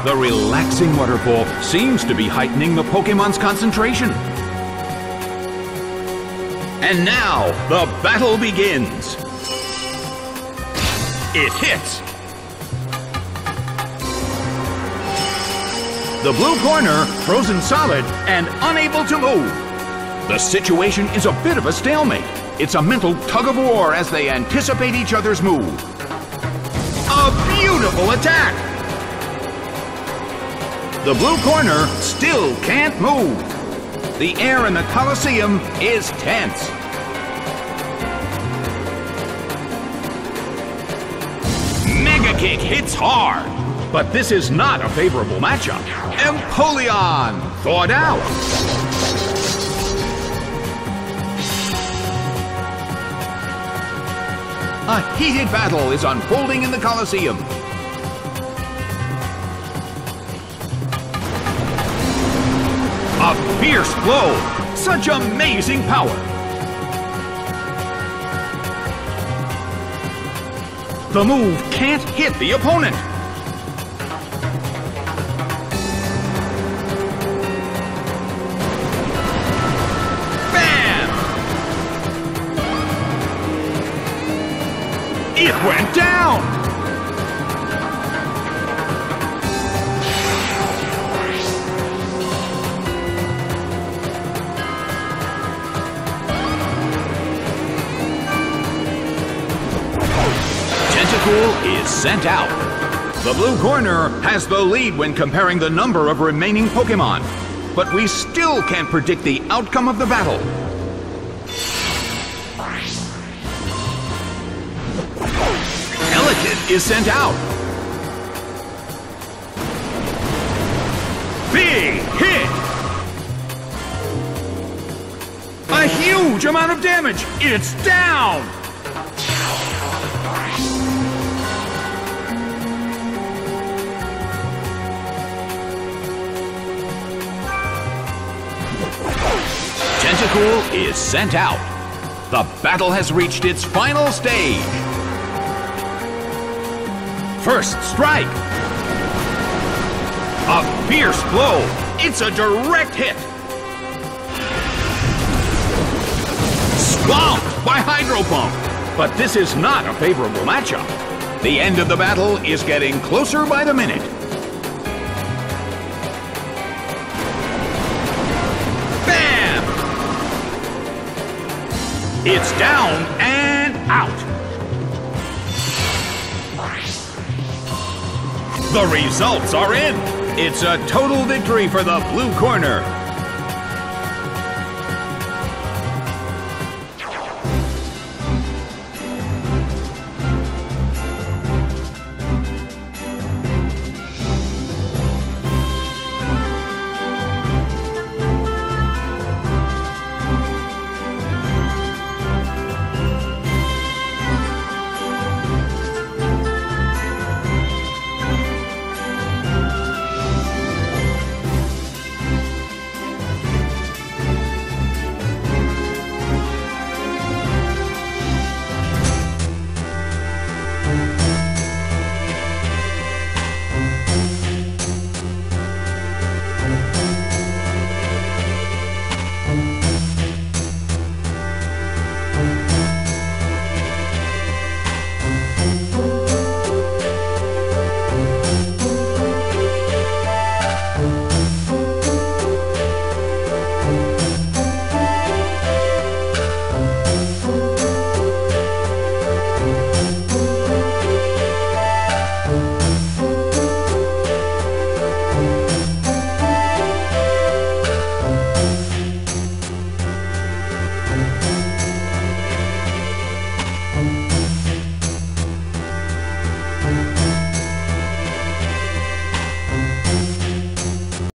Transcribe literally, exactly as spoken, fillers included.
The relaxing waterfall seems to be heightening the Pokemon's concentration. And now, the battle begins. It hits. The blue corner, frozen solid and unable to move. The situation is a bit of a stalemate. It's a mental tug-of-war as they anticipate each other's move. A beautiful attack! The blue corner still can't move. The air in the Colosseum is tense. Mega Kick hits hard, but this is not a favorable matchup. Empoleon thawed out. A heated battle is unfolding in the Colosseum. A fierce blow! Such amazing power! The move can't hit the opponent! Bam! It went down! Tentacool is sent out. The blue corner has the lead when comparing the number of remaining Pokémon, but we still can't predict the outcome of the battle. Elekid is sent out. Big hit! A huge amount of damage! It's down! Tentacool is sent out. The battle has reached its final stage. First strike. A fierce blow. It's a direct hit. Swamped by Hydro Pump. But this is not a favorable matchup. The end of the battle is getting closer by the minute. It's down and out. The results are in. It's a total victory for the blue corner.